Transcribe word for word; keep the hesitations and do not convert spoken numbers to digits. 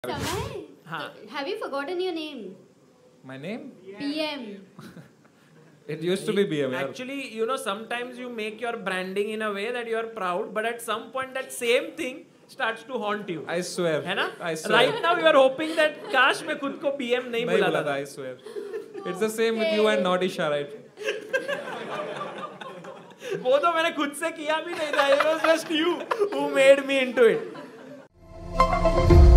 Samay, हाँ. have you forgotten your name? My name? P M. It used to be B M. Actually, you know, sometimes you make your branding in a way that you are proud, but at some point that same thing starts to haunt you. I swear. है ना? I swear. Right now you are hoping that काश मैं खुद को P M नहीं नहीं बुलाता बुला था, I swear. It's the same with you and Naughty Shah, right? वो तो मैंने खुद से किया भी नहीं था. It was just you who made me into it.